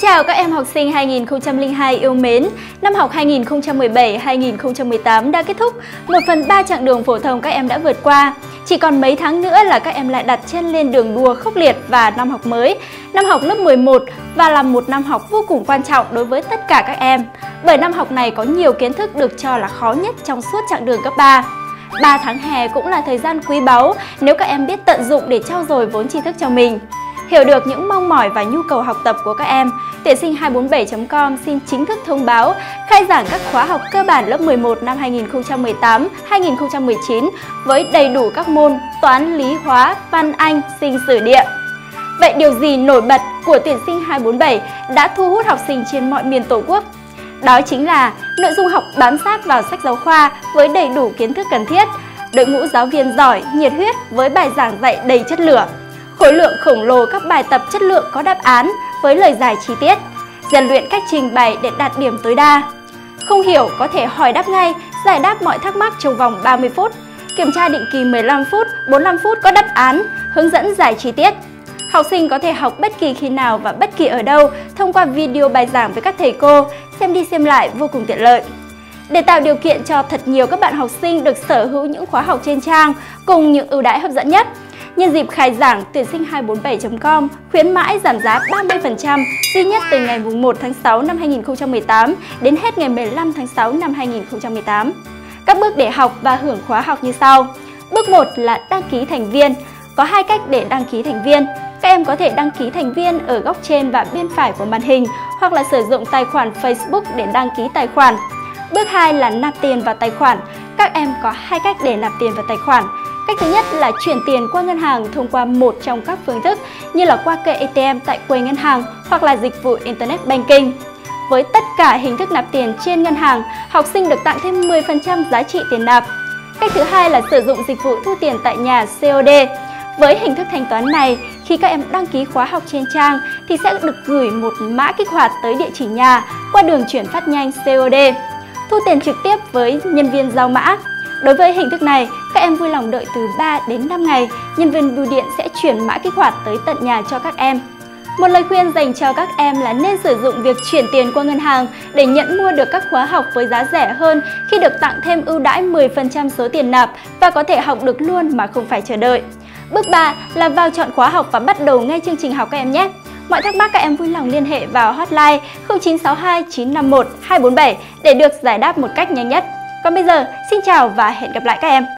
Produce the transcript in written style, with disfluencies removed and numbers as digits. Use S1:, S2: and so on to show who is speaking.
S1: chào các em học sinh 2002 yêu mến. Năm học 2017-2018 đã kết thúc, 1/3 chặng đường phổ thông các em đã vượt qua. Chỉ còn mấy tháng nữa là các em lại đặt chân lên đường đua khốc liệt và năm học mới, năm học lớp 11 và là một năm học vô cùng quan trọng đối với tất cả các em. Bởi năm học này có nhiều kiến thức được cho là khó nhất trong suốt chặng đường cấp 3. 3 tháng hè cũng là thời gian quý báu nếu các em biết tận dụng để trau dồi vốn tri thức cho mình. Hiểu được những mong mỏi và nhu cầu học tập của các em, Tuyển sinh 247.com xin chính thức thông báo khai giảng các khóa học cơ bản lớp 11 năm 2018-2019 với đầy đủ các môn toán, lý, hóa, văn, anh, sinh, sử, địa. Vậy điều gì nổi bật của Tuyển sinh 247 đã thu hút học sinh trên mọi miền Tổ quốc? Đó chính là nội dung học bám sát vào sách giáo khoa với đầy đủ kiến thức cần thiết, đội ngũ giáo viên giỏi, nhiệt huyết với bài giảng dạy đầy chất lửa, khối lượng khổng lồ các bài tập chất lượng có đáp án với lời giải chi tiết, rèn luyện cách trình bày để đạt điểm tối đa. Không hiểu có thể hỏi đáp ngay, giải đáp mọi thắc mắc trong vòng 30 phút, kiểm tra định kỳ 15 phút, 45 phút có đáp án, hướng dẫn giải chi tiết. Học sinh có thể học bất kỳ khi nào và bất kỳ ở đâu thông qua video bài giảng với các thầy cô, xem đi xem lại vô cùng tiện lợi. Để tạo điều kiện cho thật nhiều các bạn học sinh được sở hữu những khóa học trên trang cùng những ưu đãi hấp dẫn nhất, nhân dịp khai giảng, Tuyển sinh 247.com khuyến mãi giảm giá 30% duy nhất từ ngày 1 tháng 6 năm 2018 đến hết ngày 15 tháng 6 năm 2018. Các bước để học và hưởng khóa học như sau. Bước 1 là đăng ký thành viên. Có 2 cách để đăng ký thành viên. Các em có thể đăng ký thành viên ở góc trên và bên phải của màn hình hoặc là sử dụng tài khoản Facebook để đăng ký tài khoản. Bước 2 là nạp tiền vào tài khoản. Các em có 2 cách để nạp tiền vào tài khoản. Cách thứ nhất là chuyển tiền qua ngân hàng thông qua một trong các phương thức như là qua cây ATM tại quầy ngân hàng hoặc là dịch vụ Internet Banking. Với tất cả hình thức nạp tiền trên ngân hàng, học sinh được tặng thêm 10% giá trị tiền nạp. Cách thứ hai là sử dụng dịch vụ thu tiền tại nhà COD. Với hình thức thanh toán này, khi các em đăng ký khóa học trên trang thì sẽ được gửi một mã kích hoạt tới địa chỉ nhà qua đường chuyển phát nhanh COD. Thu tiền trực tiếp với nhân viên giao mã. Đối với hình thức này, các em vui lòng đợi từ 3 đến 5 ngày, nhân viên bưu điện sẽ chuyển mã kích hoạt tới tận nhà cho các em. Một lời khuyên dành cho các em là nên sử dụng việc chuyển tiền qua ngân hàng để nhận mua được các khóa học với giá rẻ hơn khi được tặng thêm ưu đãi 10% số tiền nạp và có thể học được luôn mà không phải chờ đợi. Bước 3 là vào chọn khóa học và bắt đầu ngay chương trình học các em nhé! Mọi thắc mắc các em vui lòng liên hệ vào hotline 0962 951 247 để được giải đáp một cách nhanh nhất. Còn bây giờ, xin chào và hẹn gặp lại các em!